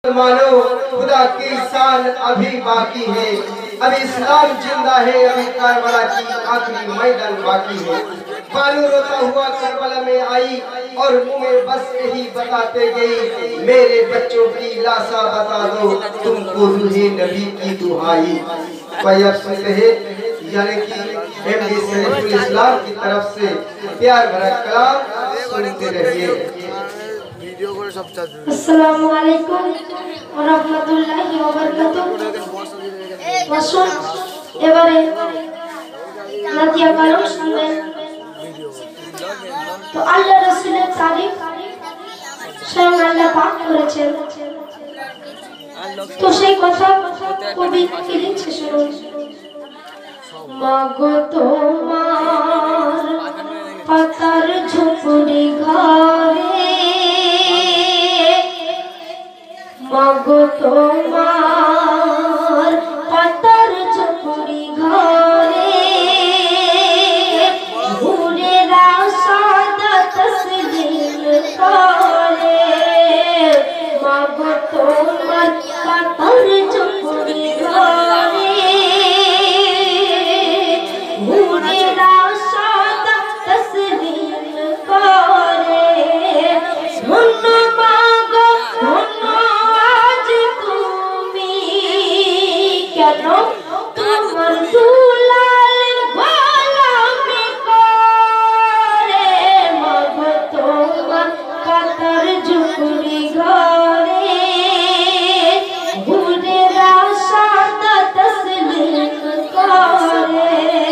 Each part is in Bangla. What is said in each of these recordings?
मानो खुदा की शान अभी बाकी है, अभी इस्लाम जिंदा है, अभी करबला की आखिरी मैदान बाकी है। बानू रोता हुआ करबला में आई और मुंह में बस यही बताते गई, मेरे बच्चों की लाशा बता दो तुमको रूहे नबी की दुहाई। भाई आप सुनते हैं यानी कि एमडी शरीफुल इस्लाम की तरफ से प्यार भरा कलाम सुनते रहिए। अस्सलामु अलैकुम व रहमतुल्लाहि व बरकातुहू। বসুন এবারে নাতিয়া কালাম শুনবেন। তো আল্লাহ রাসূলের তারিফ স্বয়ং আল্লাহ পাক করেছেন। তো সেই কথা কবি কি লিখছে শুনুন। মাগো তোমার পাতার ঝুপড়ি ঘরে, মাগো তোমার পাতার ঝুপড়ি ঘরে, ভোরেরা সাদা তসলিম করে, মাগো তোমার পাতার ঝুপড়ি ঘরে, ভোরেরা সাদা তসলিম করে। ধন্য মাগো ধন্য আজ তুমি, কেন তোমার দুলালের গোলামি করে, মাগো তোমার পাতার ঝুপড়ি ঘরে, ভোরেরা সাদা তসলিম করে।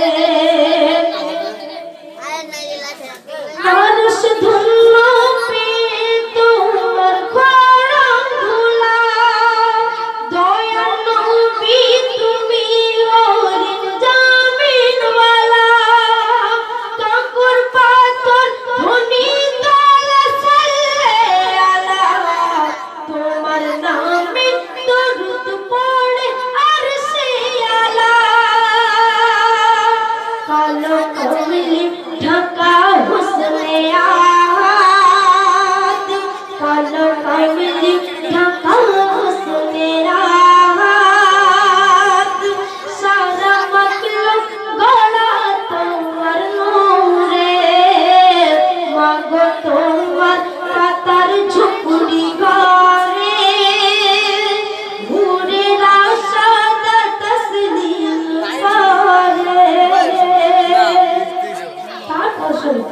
মানুষ ধন্য পেয়ে তোমার খরম ধুলা, দয়া নবী তুমি ওরিন জামিনওয়ালা, কাকুর পাথর ধনী দল সাল্লে আলা, তোমার নামে দরুদ পড়ে আরশে আলা। কালো কমলি ঢাকা হুসনে আহাদ, কালো কমলি ঢাকা হুসনে আহাদ, সারা মখলুক গড়া তোমার নূরে, মাগো তোমার পাতার ঝুপড়ি ঘরে, ভোরেরা সাদা তসলিম করে। তারপর শুনো,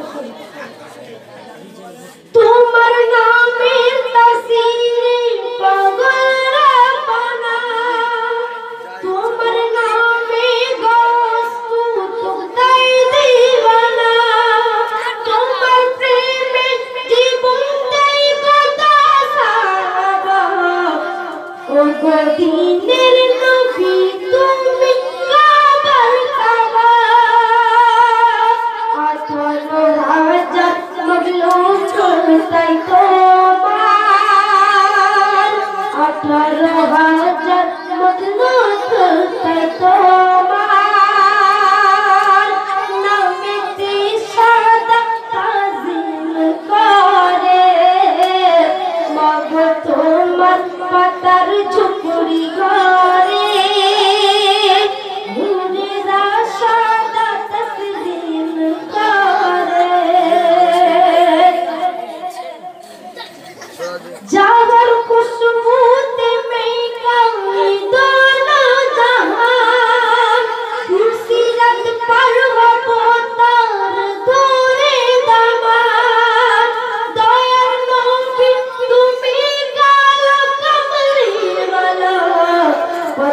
তোমার নামের তাসিরে পাগল পানা, তোমার নামে গোস্তু তুকতাই দিওয়ানা, তোমার প্রেমে জীবন দেই গোটা সাহাবা, ও গো দিনের নবী তুমি কাবার কাবা। 18,000 মজলুম তাই তোমার, 18,000 মজলুম তাই তোমার, নামেতে সাদা তাজিম করে, মাগো তোমার পাতার ঝুপড়ি ঘরে, ভোরেরা সাদা তসলিম করে। जावर खुशबूते में कमी दोनों जहान, मुसीरत पर हो पोतार दूरे दमान, दया नबी तुम्हें कालो कमली वाला,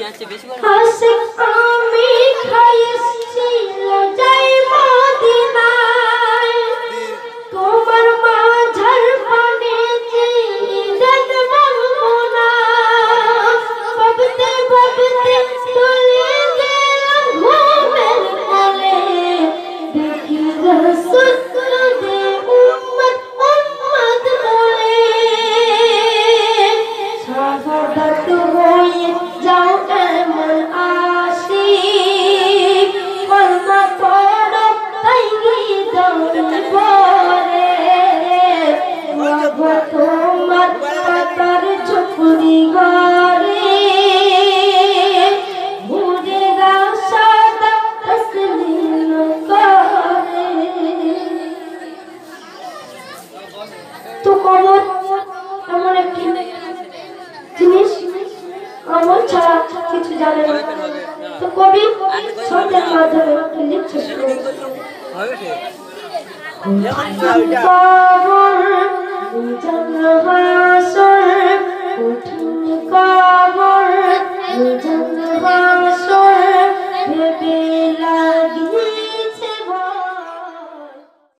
আশিক আমি খাইছি যাই মদিনায় তোমার মাঝার পানে জিদান মামুনা ভাবতে ভাবতে চলে গেলাম ঘুমের কোলে দেখি রাসূল দে উম্মত উম্মত বলে শাহাদাত হয়ে যাও এমন আশিক কলমা পড়ো তাই হৃদয় ভরে মাগো তোমার পাতার ঝুপড়ি ঘরে ঘুরে রাশাদা তসলিম করে তো কবর এমন একটি জিনিস আমল ছাড়া কিছু জানে না তো কবি ছন্দের মাধ্যমে লিখছে কবর